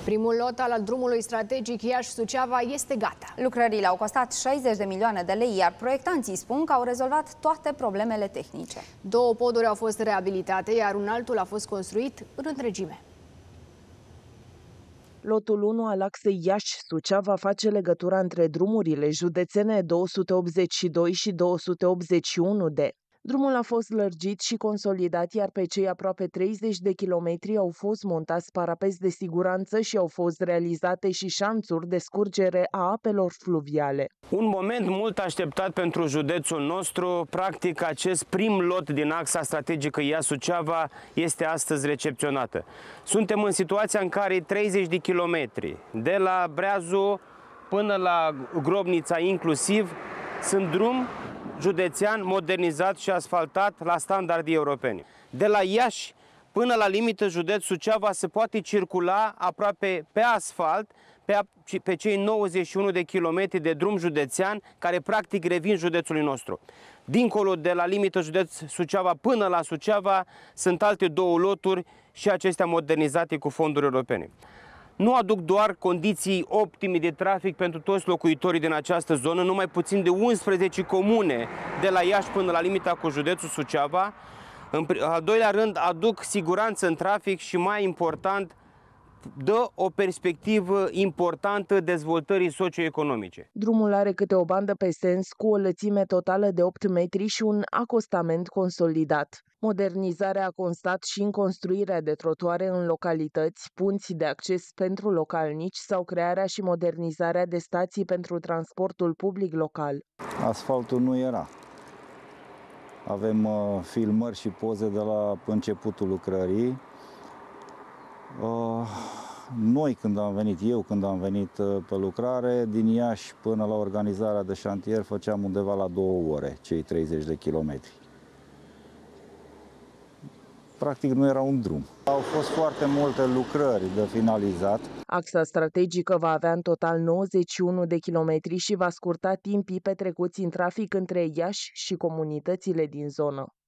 Primul lot al drumului strategic Iași-Suceava este gata. Lucrările au costat 60 de milioane de lei, iar proiectanții spun că au rezolvat toate problemele tehnice. 2 poduri au fost reabilitate, iar un altul a fost construit în întregime. Lotul 1 al axei Iași-Suceava face legătura între drumurile județene 282 și 281D. Drumul a fost lărgit și consolidat, iar pe cei aproape 30 de kilometri au fost montați parapeți de siguranță și au fost realizate și șanțuri de scurgere a apelor fluviale. Un moment mult așteptat pentru județul nostru. Practic, acest prim lot din axa strategică Iași-Suceava este astăzi recepționată. Suntem în situația în care 30 de kilometri, de la Breazu până la Grobnița inclusiv, sunt drum județean modernizat și asfaltat la standarde europene. De la Iași până la limită județ Suceava se poate circula aproape pe asfalt pe cei 91 de kilometri de drum județean care practic revin județului nostru. Dincolo de la limită județ Suceava până la Suceava sunt alte 2 loturi și acestea modernizate cu fonduri europene. Nu aduc doar condiții optime de trafic pentru toți locuitorii din această zonă, numai puțin de 11 comune de la Iași până la limita cu județul Suceava. În al doilea rând, aduc siguranță în trafic și, mai important, dă o perspectivă importantă dezvoltării socioeconomice. Drumul are câte o bandă pe sens cu o lățime totală de 8 metri și un acostament consolidat. Modernizarea a constat și în construirea de trotuare în localități, punți de acces pentru localnici sau crearea și modernizarea de stații pentru transportul public local. Asfaltul nu era. Avem filmări și poze de la începutul lucrării. Noi când am venit pe lucrare, din Iași până la organizarea de șantier făceam undeva la 2 ore, cei 30 de kilometri. Practic nu era un drum. Au fost foarte multe lucrări de finalizat. Axa strategică va avea în total 91 de kilometri și va scurta timpii petrecuți în trafic între Iași și comunitățile din zonă.